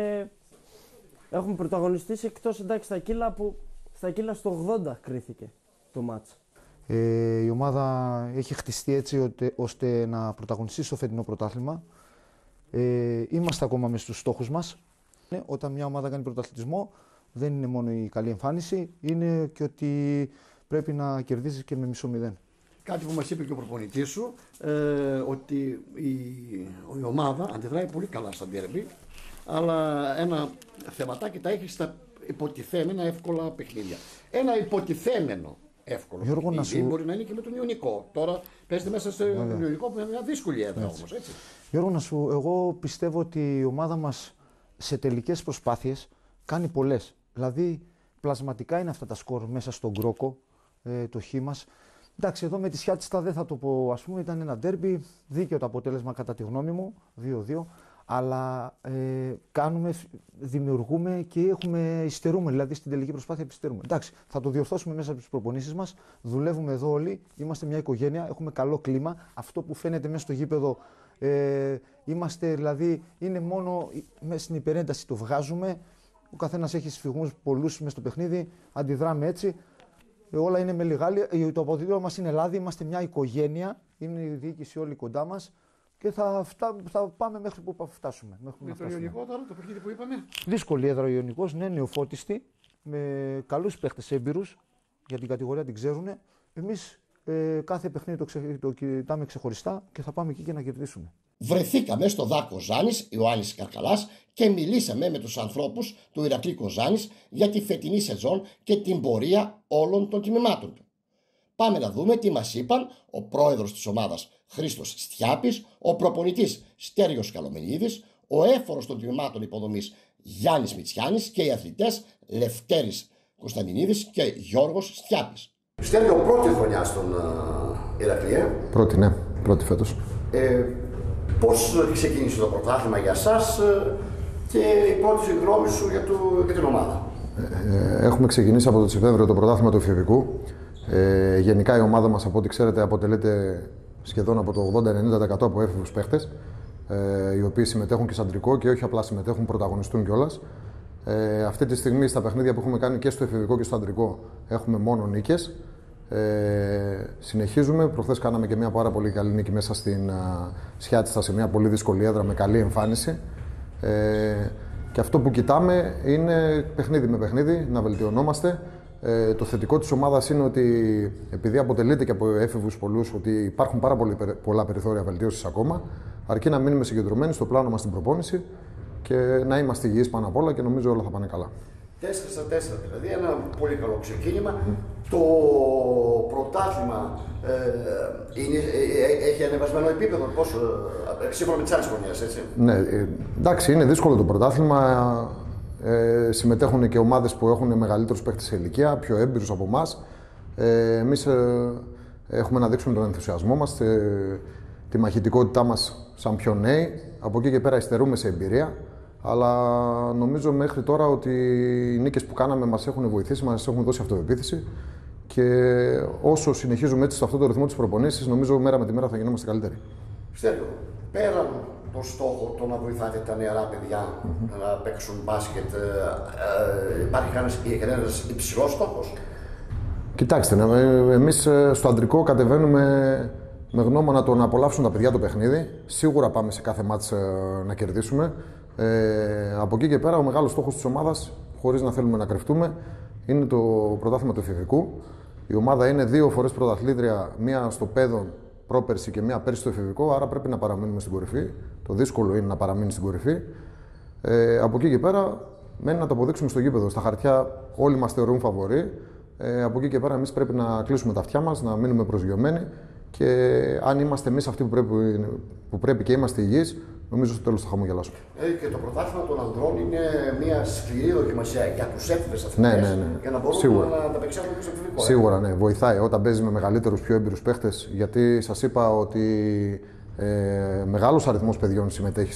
έχουμε πρωταγωνιστήσει, εκτός εντάξει στα κύλα στο 80 κρίθηκε το μάτς. Η ομάδα έχει χτιστεί έτσι ώστε να πρωταγωνιστεί στο φετινό πρωτάθλημα. Είμαστε ακόμα μες στους στόχους μας. Όταν μια ομάδα κάνει πρωταθλητισμό, δεν είναι μόνο η καλή εμφάνιση, είναι και ότι πρέπει να κερδίσεις και με μισό μηδέν. Κάτι που μας είπε και ο προπονητής σου, ότι η ομάδα αντιδράει πολύ καλά στα ντέρμπι, αλλά ένα θεματάκι τα έχει στα υποτιθέμενα εύκολα παιχνίδια. Ένα υποτιθέμενο εύκολο Γιώργο, παιχνίδι μπορεί να είναι και με τον Ιωνικό. Τώρα παίζετε μέσα στο Ιωνικό που είναι μια δύσκολη έδρα όμως, έτσι. Γιώργο, εγώ πιστεύω ότι η ομάδα μας σε τελικές προσπάθειες κάνει πολλές. Δηλαδή, πλασματικά είναι αυτά τα σκορ μέσα στον Κρόκο, το χ μας. Εντάξει, εδώ με τη Σιάτιστα δεν θα το πω, ας πούμε, ήταν ένα ντέρμπι, δίκαιο το αποτέλεσμα κατά τη γνώμη μου, 2-2, αλλά δημιουργούμε και υστερούμε, δηλαδή στην τελική προσπάθεια υστερούμε. Εντάξει, θα το διορθώσουμε μέσα από τις προπονήσεις μας, δουλεύουμε εδώ όλοι, είμαστε μια οικογένεια, έχουμε καλό κλίμα, αυτό που φαίνεται μέσα στο γήπεδο, είμαστε δηλαδή, είναι μόνο μέσα στην υπερένταση το βγάζουμε, ο καθένας έχει σφυγμούς πολλούς μέσα στο παιχνίδι, αντιδράμε έτσι. Όλα είναι με λιγάλη. Το αποδητήριο μας είναι λάδι, είμαστε μια οικογένεια, είναι η διοίκηση όλοι κοντά μας και θα πάμε μέχρι που φτάσουμε. Με τον Ιωνικό τώρα, το παιχνίδι που είπαμε. Δύσκολη έδρα ο Ιωνικός, ναι, νεοφώτιστη, με καλούς παίχτες έμπειρους, για την κατηγορία την ξέρουν. Εμείς κάθε παιχνίδι το κοιτάμε ξεχωριστά και θα πάμε εκεί και να κερδίσουμε. Βρεθήκαμε στο ΔΑ Κοζάνης, Ιωάννης Καρκαλάς, και μιλήσαμε με τους ανθρώπους του Ηρακλή Κοζάνης για τη φετινή σεζόν και την πορεία όλων των τμήματων του. Πάμε να δούμε τι μας είπαν ο πρόεδρος της ομάδας Χρήστος Στιάπης, ο προπονητής Στέργιος Καλομενίδης, ο έφορος των τμήματων υποδομής Γιάννης Μητσιάνης και οι αθλητές Λευτέρης Κωνσταντινίδης και Γιώργος Στιάπης. Στέργιο, πρώτη χρονιά στον Ηρακλή. Πρώτη, ναι, πρώτη φέτος. Πώς ξεκίνησε το πρωτάθλημα για σας και η πρώτη γνώμη σου για την ομάδα? Έχουμε ξεκινήσει από το Σεπτέμβριο το πρωτάθλημα του εφηβικού. Γενικά η ομάδα μας, από ό,τι ξέρετε, αποτελείται σχεδόν από το 80-90% από έφηβους παίχτες, οι οποίοι συμμετέχουν και στο αντρικό και όχι απλά συμμετέχουν, πρωταγωνιστούν κιόλας. Αυτή τη στιγμή στα παιχνίδια που έχουμε κάνει και στο εφηβικό και στο αντρικό έχουμε μόνο νίκες. Συνεχίζουμε. Προχθές κάναμε και μια πάρα πολύ καλή νίκη μέσα στην Σιάτιστα, σε μια πολύ δύσκολη έδρα με καλή εμφάνιση. Και αυτό που κοιτάμε είναι παιχνίδι με παιχνίδι να βελτιωνόμαστε. Το θετικό της ομάδας είναι ότι επειδή αποτελείται και από έφηβους πολλούς, ότι υπάρχουν πάρα πολλά περιθώρια βελτίωσης ακόμα, αρκεί να μείνουμε συγκεντρωμένοι στο πλάνο μας στην προπόνηση και να είμαστε υγιείς πάνω απ' όλα και νομίζω όλα θα πάνε καλά. 4-4, δηλαδή ένα πολύ καλό ξεκίνημα. Το πρωτάθλημα έχει ανεβασμένο επίπεδο, σύμφωνα με τις άλλες χρονιές, έτσι. Ναι, εντάξει, είναι δύσκολο το πρωτάθλημα. Συμμετέχουν και ομάδες που έχουν μεγαλύτερους παίκτες σε ηλικία, πιο έμπειρους από εμάς. Εμείς έχουμε να δείξουμε τον ενθουσιασμό μας, τη μαχητικότητά μας σαν πιο νέοι. Από εκεί και πέρα υστερούμε σε εμπειρία. Αλλά νομίζω μέχρι τώρα ότι οι νίκες που κάναμε μας έχουν βοηθήσει, μας έχουν δώσει αυτοπεποίθηση και όσο συνεχίζουμε έτσι σε αυτό το ρυθμό της προπονήσης, νομίζω μέρα με τη μέρα θα γινόμαστε καλύτεροι. Στέργιο, πέραν το στόχο το να βοηθάτε τα νεαρά παιδιά να παίξουν μπάσκετ, υπάρχει κανένας υψηλός στόχος? Κοιτάξτε, εμείς στο αντρικό κατεβαίνουμε με γνώμονα το να απολαύσουν τα παιδιά το παιχνίδι. Σίγουρα πάμε σε κάθε μάτς να κερδίσουμε. Από εκεί και πέρα, ο μεγάλος στόχος της ομάδας, χωρίς να θέλουμε να κρυφτούμε, είναι το πρωτάθλημα του εφηβικού. Η ομάδα είναι 2 φορές πρωταθλήτρια, μία στο παιδό πρόπερση και μία πέρσι στο εφηβικό, άρα πρέπει να παραμείνουμε στην κορυφή. Το δύσκολο είναι να παραμείνει στην κορυφή. Από εκεί και πέρα, μένει να το αποδείξουμε στο γήπεδο. Στα χαρτιά όλοι μας θεωρούν φαβορί. Από εκεί και πέρα, εμείς πρέπει να κλείσουμε τα αυτιά μας, να μείνουμε προσγειωμένοι Και αν είμαστε εμείς αυτοί που πρέπει και είμαστε υγιείς, νομίζω στο τέλος θα χαμογελάσουμε. Και το πρωτάθλημα των ανδρών είναι μια σκληρή δοκιμασία για τους έφηβες αθλητές. Ναι. Για να μπορούν Σίγουρα. να ανταπεξέλθουν και στο φιλικό. Σίγουρα, ναι. Βοηθάει όταν παίζει με μεγαλύτερους, πιο έμπειρους παίχτες. Γιατί σας είπα ότι μεγάλος αριθμός παιδιών συμμετέχει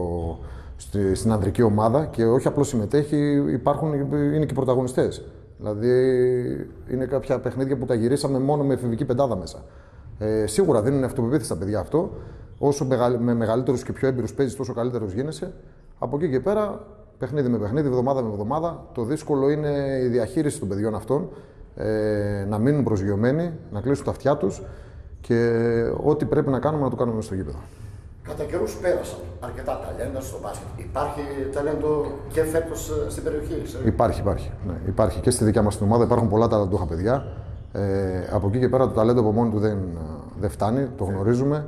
στην ανδρική ομάδα και όχι απλώς συμμετέχει, είναι και πρωταγωνιστές. Δηλαδή, είναι κάποια παιχνίδια που τα γυρίσαμε μόνο με εφηβική πεντάδα μέσα. Σίγουρα δίνουν αυτοπεποίθηση στα παιδιά αυτό. Όσο με μεγαλύτερους και πιο έμπειρους παίζεις, τόσο καλύτερος γίνεσαι. Από εκεί και πέρα, παιχνίδι με παιχνίδι, εβδομάδα με εβδομάδα. Το δύσκολο είναι η διαχείριση των παιδιών αυτών. Να μείνουν προσγειωμένοι, να κλείσουν τα αυτιά τους και ό,τι πρέπει να κάνουμε να το κάνουμε στο γήπεδο. Κατά καιρούς πέρασαν αρκετά ταλέντα στο μπάσκετ. Υπάρχει ταλέντο και φέτος στην περιοχή. Υπάρχει. Ναι. Υπάρχει και στη δικιά μας την ομάδα. Υπάρχουν πολλά ταλαντούχα παιδιά. Από εκεί και πέρα το ταλέντο από μόνο του δεν φτάνει, το γνωρίζουμε.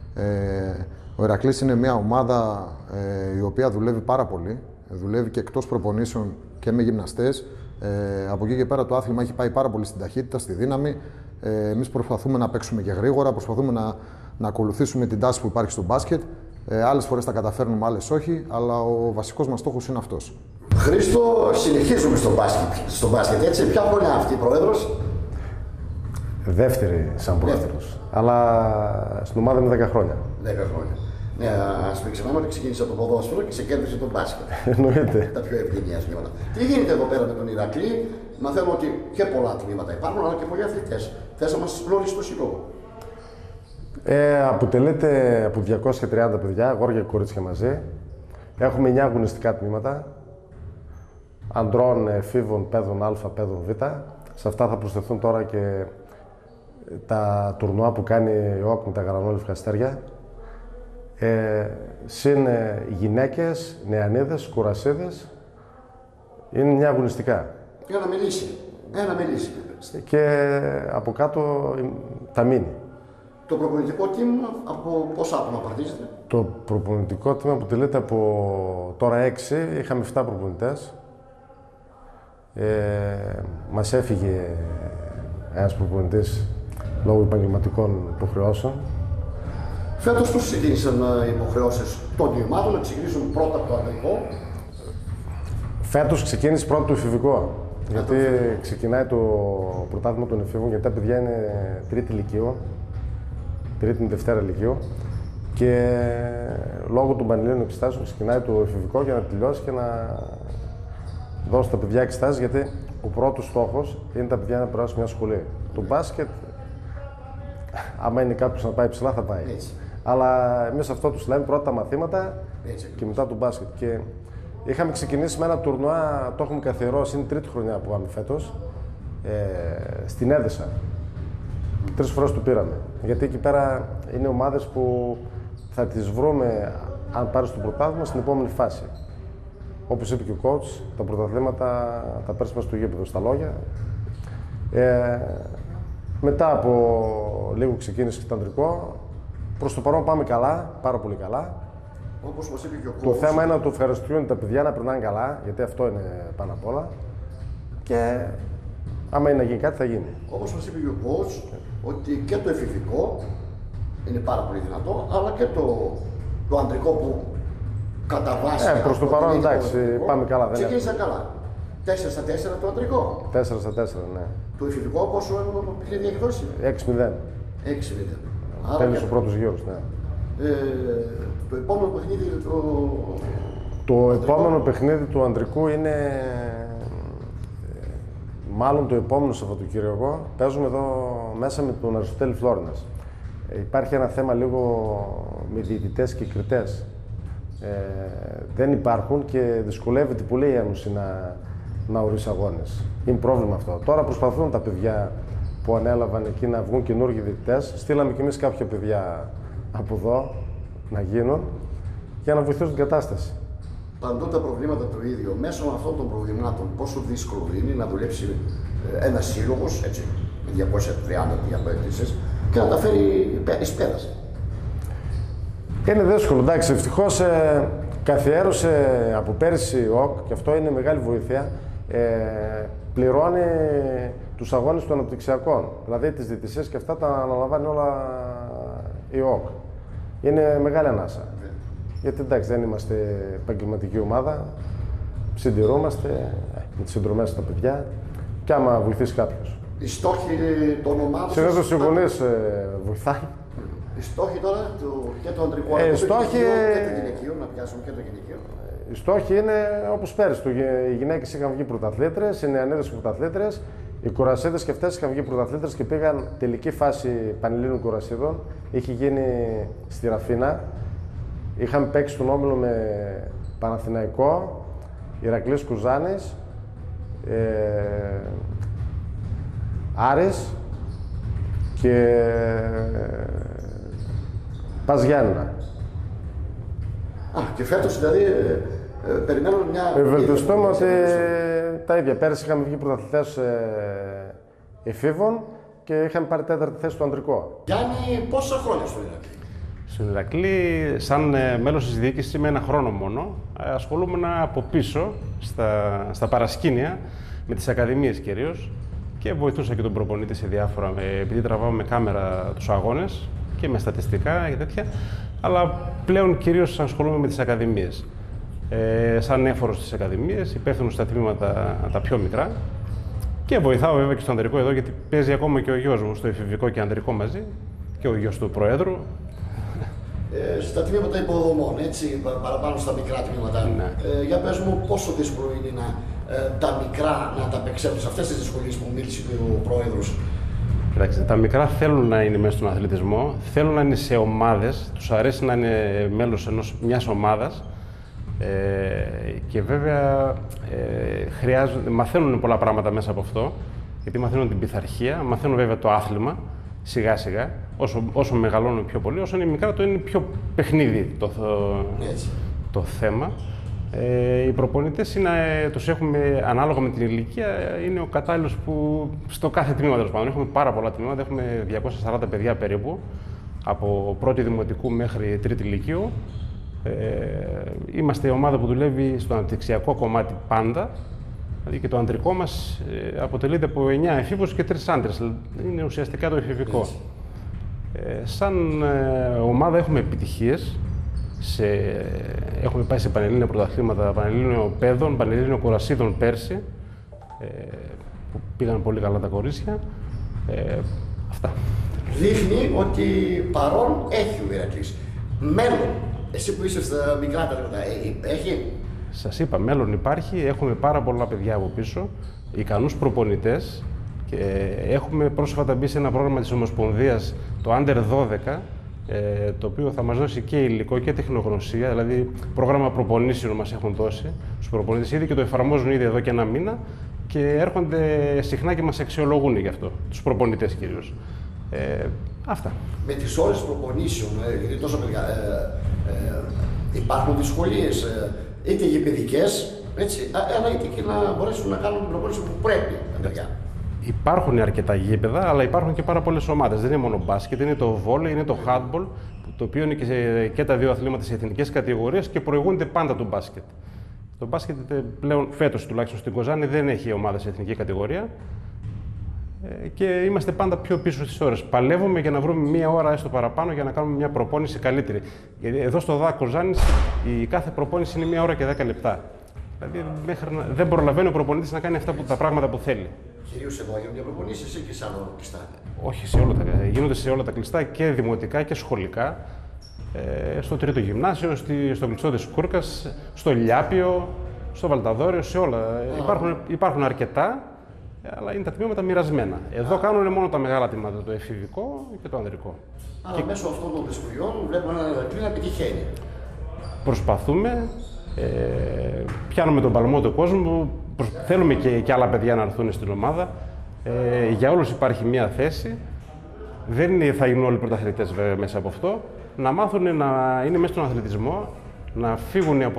Ο Ηρακλής είναι μια ομάδα η οποία δουλεύει πάρα πολύ. Δουλεύει και εκτός προπονήσεων και με γυμναστές. Από εκεί και πέρα το άθλημα έχει πάει πάρα πολύ στην ταχύτητα, στη δύναμη. Εμείς προσπαθούμε να παίξουμε και γρήγορα, προσπαθούμε να ακολουθήσουμε την τάση που υπάρχει στο μπάσκετ. Άλλες φορές τα καταφέρνουμε, άλλες όχι, αλλά ο βασικός μας στόχος είναι αυτός. Χρήστο, συνεχίζουμε στο μπάσκετ, έτσι. Ποια χρονιά αυτή, Πρόεδρος? Δεύτερη σαν πρόεδρος. Αλλά στην ομάδα είναι 10 χρόνια. 10 χρόνια. Ναι, ας μην ξεχνάμε ότι ξεκίνησε από το ποδόσφαιρο και ξεκέντρισε το μπάσκετ. Εννοείται. Τα πιο ευγενή τμήματα. Τι γίνεται εδώ πέρα με τον Ηρακλή? Μαθαίνω ότι και πολλά τμήματα υπάρχουν, αλλά και πολλοί αθλητές. Θες να μας γνωρίσεις το σύλλογο? Αποτελείται από 230 παιδιά, αγόρια και κορίτσια μαζί. Έχουμε 9 αγωνιστικά τμήματα. Ανδρών, εφήβων, παιδών Α, παιδών Β. Σε αυτά θα προσθεθούν τώρα και τα τουρνουά που κάνει η ΟΚ με τα γρανόλευκα αστέρια. Συν γυναίκες, νεανίδες, κουρασίδες. Είναι 9 αγωνιστικά. Ένα μιλήσει. Και από κάτω τα μίνι. Το προπονητικό τμήμα από πόσα άτομα παρτίζεται? Το προπονητικό τμήμα αποτελείται από τώρα 6, είχαμε 7 προπονητές. Μας έφυγε ένας προπονητής λόγω επαγγελματικών υποχρεώσεων. Φέτος πώς ξεκίνησαν οι υποχρεώσεις των τμήματων να ξεκινήσουν πρώτα από το ανδρικό? Φέτος ξεκίνησε πρώτα το εφηβικό. Γιατί ξεκινάει το πρωτάθλημα των εφήβων, γιατί τα παιδιά είναι τρίτη λυκείου, τρίτη με Δευτέρα λυκείου. Και λόγω των πανελλήνιων εξετάσεων ξεκινάει το εφηβικό για να τελειώσει και να δώσει τα παιδιά εξετάσεις, γιατί ο πρώτος στόχος είναι τα παιδιά να περάσουν μια σχολή. Το μπάσκετ, άμα είναι κάποιος να πάει ψηλά, θα πάει. Έτσι. Αλλά εμείς αυτό τους λέμε πρώτα τα μαθήματα και μετά το μπάσκετ. Και είχαμε ξεκινήσει με ένα τουρνουά, το έχουμε καθιερώσει, είναι η τρίτη χρονιά που πάμε φέτος, στην Έδεσα. 3 φορές το πήραμε. Γιατί εκεί πέρα είναι ομάδες που θα τις βρούμε, αν πάρεις το πρωτάθλημα, στην επόμενη φάση. Όπως είπε και ο coach, τα πρωταθλήματα τα παίρνεις μέσα στο γήπεδο, στα λόγια. Μετά από λίγο ξεκίνησε και το αντρικό. Προς το παρόν πάμε καλά, πάρα πολύ καλά. Όπως μας είπε και ο coach. Το θέμα είναι να το ευχαριστούν τα παιδιά, να περνάνε καλά, γιατί αυτό είναι πάνω απ' όλα. Και άμα είναι να γίνει κάτι, θα γίνει. Όπως μας είπε και ο coach, ότι και το εφηβικό είναι πάρα πολύ δυνατό, αλλά και το αντρικό που κατά βάση. Προς το παρόν εντάξει, πάμε καλά. Ξεκίνησαν καλά. 4-4 το αντρικό. 4-4, ναι. Το εφηβικό πόσο παιχνίδι έχει δώσει? 6-0. 6-0. Τέλος ο πρώτος γύρος, ναι. Το επόμενο παιχνίδι Το επόμενο παιχνίδι του ανδρικού είναι μάλλον το επόμενο Σαββατοκύριακο. Παίζουμε εδώ μέσα με τον Αριστοτέλη Φλόρινας. Υπάρχει ένα θέμα λίγο με διαιτητές και κριτές. Δεν υπάρχουν και δυσκολεύεται πολύ η Ένωση να ορίσει αγώνες. Είναι πρόβλημα αυτό. Τώρα προσπαθούν τα παιδιά που ανέλαβαν εκεί να βγουν καινούργιοι διαιτητές. Στείλαμε κι εμείς κάποια παιδιά από εδώ να γίνουν για να βοηθήσουν την κατάσταση. Παντού τα προβλήματα το ίδιο. Μέσω αυτών των προβλημάτων, πόσο δύσκολο είναι να δουλέψει ένα σύλλογο με 230 διαπαιδευτές και να τα φέρει εις πέρας? Είναι δύσκολο. Εντάξει, ευτυχώς καθιέρωσε από πέρυσι ο ΟΚ και αυτό είναι μεγάλη βοήθεια. Πληρώνει τους αγώνες των αναπτυξιακών. Δηλαδή τις διαιτησίες και αυτά τα αναλαμβάνει όλα η ΟΚ. Είναι μεγάλη ανάσα. Γιατί εντάξει, δεν είμαστε επαγγελματική ομάδα, συντηρούμαστε με τις συνδρομές στα παιδιά και άμα βοηθήσει κάποιος. Οι στόχοι των ομάδων. Συνήθως οι γονείς βοηθάνε. Οι στόχοι τώρα και του αντρικού και του γυναικείου, να πιάσουμε και το γυναικείο. Οι στόχοι είναι όπως πέρυσι. Οι γυναίκες είχαν βγει πρωταθλήτρες, οι νεανίδες πρωταθλήτρες, οι κουρασίδες και αυτές είχαν βγει πρωταθλήτρες και πήγαν τελική φάση Πανελλήνιων Κουρασίδων. Είχε γίνει στη Ραφίνα. Είχαμε παίξει τον όμιλο με Παναθηναϊκό, Ηρακλής Κουζάνης, Άρης και Πας Γιάννηνα. Και φέτος δηλαδή περιμένουμε μια... Ευελπιστούμε ότι τα ίδια. Πέρυσι είχαμε βγει πρωταθλητές εφήβων και είχαμε πάρει 4η θέση στο ανδρικό. Γιάννη, πόσα χρόνια στο Ηρακλή? Στον Ηρακλή, σαν μέλος της διοίκησης, είμαι 1 χρόνο μόνο. Ασχολούμαι από πίσω, στα παρασκήνια, με τις ακαδημίες κυρίως και βοηθούσα και τον προπονήτη σε διάφορα, επειδή τραβάω με κάμερα τους αγώνες και με στατιστικά και τέτοια, αλλά πλέον κυρίως ασχολούμαι με τις ακαδημίες. Σαν έφορος στις ακαδημίες, υπεύθυνος στα τμήματα τα πιο μικρά και βοηθάω βέβαια και στο ανδρικό εδώ, γιατί παίζει ακόμα και ο γιος μου στο εφηβικό και ανδρικό μαζί και ο γιος του Προέδρου. Στα τμήματα υποδομών, έτσι, παραπάνω στα μικρά τμήματα. Ναι. Για πες μου, πόσο δύσκολο είναι τα μικρά να τα απεξέλθουν σε αυτές τις δυσκολίες που μίλησε ο Πρόεδρος? Κοιτάξτε, τα μικρά θέλουν να είναι μέσα στον αθλητισμό, θέλουν να είναι σε ομάδες, τους αρέσει να είναι μέλος μιας ομάδας και βέβαια μαθαίνουν πολλά πράγματα μέσα από αυτό, γιατί μαθαίνουν την πειθαρχία, μαθαίνουν βέβαια το άθλημα, σιγά σιγά, όσο μεγαλώνουν πιο πολύ, όσο είναι μικρά το είναι πιο παιχνίδι το θέμα. Οι προπονητές τους έχουμε ανάλογα με την ηλικία, είναι ο κατάλληλος που στο κάθε τμήμα τέλος πάντων. Έχουμε πάρα πολλά τμήματα, έχουμε 240 παιδιά περίπου, από πρώτη δημοτικού μέχρι τρίτη λυκείου. Είμαστε η ομάδα που δουλεύει στο αναπτυξιακό κομμάτι πάντα. Δηλαδή και το ανδρικό μας αποτελείται από 9 εφήβους και 3 άντρες. Είναι ουσιαστικά το εφηβικό. Σαν ομάδα έχουμε επιτυχίες. Έχουμε πάει σε πανελλήνια πρωταθλήματα, πανελλήνιο παιδών, πανελλήνιο κουρασίδων πέρσι, που πήγαν πολύ καλά τα κορίτσια. Αυτά. Δείχνει ότι παρόν έχει ο Ηρακλής. Μέλλον, εσύ που είσαι στα μικρά τα λεπτά, έχει? Σας είπα, μέλλον υπάρχει, έχουμε πάρα πολλά παιδιά από πίσω, ικανούς προπονητές και έχουμε πρόσφατα μπει σε ένα πρόγραμμα της Ομοσπονδίας, το Under 12, το οποίο θα μας δώσει και υλικό και τεχνογνωσία, δηλαδή πρόγραμμα προπονήσεων μας έχουν δώσει στους προπονητές ήδη και το εφαρμόζουν ήδη εδώ και 1 μήνα και έρχονται συχνά και μας αξιολογούν γι' αυτό, τους προπονητές κυρίως. Αυτά. Με τις ώρες προπονήσεων, γιατί τόσο παιδιά, υπάρχουν δυσκολίες, είτε γηπεδικές, αλλά είτε και να μπορέσουν να κάνουν την προπόνηση που πρέπει τα παιδιά. Υπάρχουν αρκετά γήπεδα, αλλά υπάρχουν και πάρα πολλές ομάδες. Δεν είναι μόνο μπάσκετ, είναι το βόλεϊ, είναι το handball, το οποίο είναι και τα δύο αθλήματα σε εθνικές κατηγορίες και προηγούνται πάντα του μπάσκετ. Το μπάσκετ πλέον, φέτος τουλάχιστον στην Κοζάνη, δεν έχει ομάδα σε εθνική κατηγορία και είμαστε πάντα πιο πίσω στις ώρες. Παλεύουμε για να βρούμε 1 ώρα έστω παραπάνω για να κάνουμε μια προπόνηση καλύτερη. Γιατί εδώ στο ΔΑ Κοζάνης η κάθε προπόνηση είναι 1 ώρα και 10 λεπτά. Δηλαδή δεν προλαβαίνει ο προπονητής να κάνει αυτά τα πράγματα που θέλει. Κυρίως εδώ γίνονται προπονήσεις ή και σε άλλο κλειστά? Όχι, γίνονται σε όλα τα κλειστά και δημοτικά και σχολικά. Στο Τρίτο Γυμνάσιο, στο κλειστό της Κούρκας, στο Λιάπιο, στο Βαλταδόριο, σε όλα. Υπάρχουν αρκετά, αλλά είναι τα τμήματα μοιρασμένα. Εδώ κάνουν μόνο τα μεγάλα τμήματα, το εφηβικό και το ανδρικό. Αλλά μέσω αυτών των δυσκολιών βλέπουμε ένα Ηρακλή να επιτυχαίνει. Προσπαθούμε, πιάνουμε τον παλμό του κόσμου, θέλουμε και άλλα παιδιά να έρθουν στην ομάδα. Για όλους υπάρχει μία θέση. Δεν θα γίνουν όλοι πρωταθλητές βέβαια μέσα από αυτό. Να μάθουν να είναι μέσα στον αθλητισμό, να φύγουν από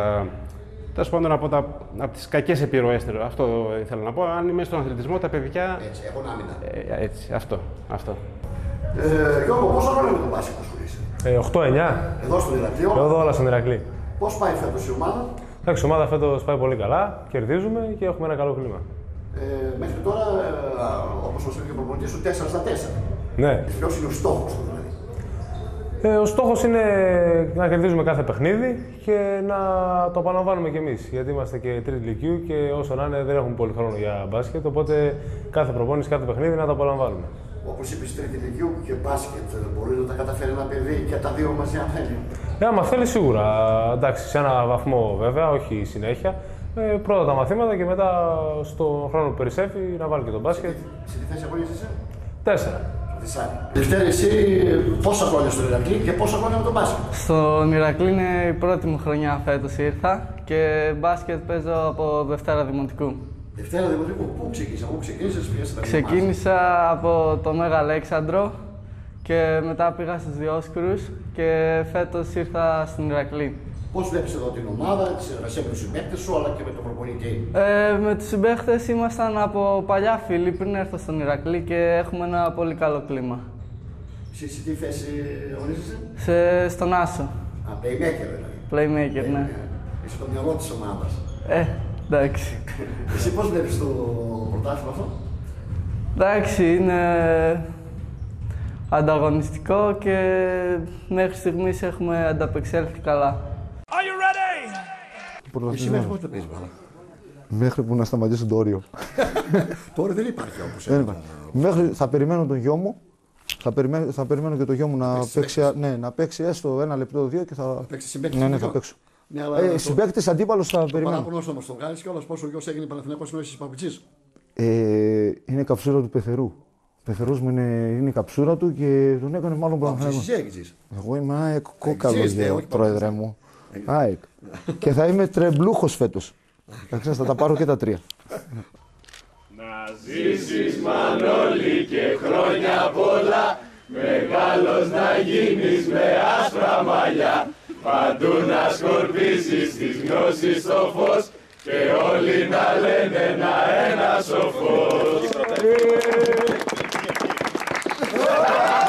από τις κακές επιρροές. Αυτό ήθελα να πω. Αν είναι μέσα στον αθλητισμό, τα παιδιά... Έτσι, έχω άμυνα. Έτσι, αυτό. Γιώργο, πόσο χρόνο με τον μπάσκετ ασχολείσαι? 8-9. Εδώ στον Ηρακλή? Εδώ όλα στον Ηρακλή. Πώς πάει φέτος η ομάδα? Εντάξει, η ομάδα φέτος πάει πολύ καλά, κερδίζουμε και έχουμε ένα καλό κλίμα. Μέχρι τώρα, όπως μας είπε και ο προπονητής σου, 4-4. Ναι. Ποιος είναι ο στόχος του δηλαδή? Ο στόχος είναι να κερδίζουμε κάθε παιχνίδι και να το επαναλαμβάνουμε κι εμείς. Γιατί είμαστε και τρίτη λυκείου και όσο να είναι δεν έχουμε πολύ χρόνο για μπάσκετ. Οπότε κάθε προπόνηση, κάθε παιχνίδι να το απολαμβάνουμε. Όπως είπες, τρίτη λυκείου και μπάσκετ, μπορεί να τα καταφέρει ένα παιδί και τα δύο μαζί αν θέλει? Άμα θέλει σίγουρα. Εντάξει, σε ένα βαθμό βέβαια, όχι συνέχεια. Πρώτα τα μαθήματα και μετά στον χρόνο που περισσεύει να βάλει και τον μπάσκετ. Σε τι θέση αγωνίζεσαι? 4. Δευτέρα, εσύ πόσα χρόνια στον Ηρακλή και πόσα χρόνια με τον μπάσκετ? Στον Ηρακλή είναι η πρώτη μου χρονιά φέτος ήρθα και μπάσκετ παίζω από Δευτέρα Δημοτικού. Δευτέρα Δημοτικού, πού ξεκίνησες, ποιες ήταν? Ξεκίνησα από το Μέγα Αλέξανδρο και μετά πήγα στους Διόσκουρους και φέτος ήρθα στην Ηρακλή. Πώς βλέπεις εδώ την ομάδα, τη συνεργασία με τους συμπαίκτες σου αλλά και με τον προπονητή? Με τους συμπαίκτες ήμασταν από παλιά φίλοι πριν έρθω στον Ηρακλή και έχουμε ένα πολύ καλό κλίμα. Εσύ σε τι θέση αγωνίζεσαι? Στον Άσο. Α, playmaker δηλαδή. Playmaker, ναι. Είσαι το μυαλό της ομάδας. Εντάξει. Εσύ πώς βλέπεις το πρωτάθλημα αυτό? Εντάξει, είναι ανταγωνιστικό και μέχρι στιγμής έχουμε ανταπεξέλθει καλά. Εσύ μέχρι πώς το παίζεις μπάλα? Μέχρι που να σταματήσω το όριο. Τώρα δεν υπάρχει όπως. Μέχρι θα περιμένω τον γιο μου. Θα περιμένω και το γιο μου να παίξει έστω 1 λεπτό, 2 και θα παίξει συμπαίκτης. Ναι, θα παίξω. Συμπαίκτης, αντίπαλος θα περιμένω. Το παράπονο όμως τον βγάλεις κιόλας πόσο ο γιος έγινε Παναθηναϊκός ενώ είσαι παπουτσής? Είναι η καψούρα του Πεθερού. Ο Πεθερός μου είναι η καψούρα του και τον έκανε μάλλον Παναθηναϊκός. Εγώ είμαι ΑΕΚ κόκαλος, πρόεδρε μου. ΑΕΚ. Και θα είμαι τρεμπλούχος φέτος. Θα τα πάρω και τα 3. Να ζήσεις Μανώλη και χρόνια πολλά, μεγάλος να γίνεις με άσπρα μαλλιά, παντού να σκορπίσεις τις γνώσεις στο φως και όλοι να λένε ένα σοφός.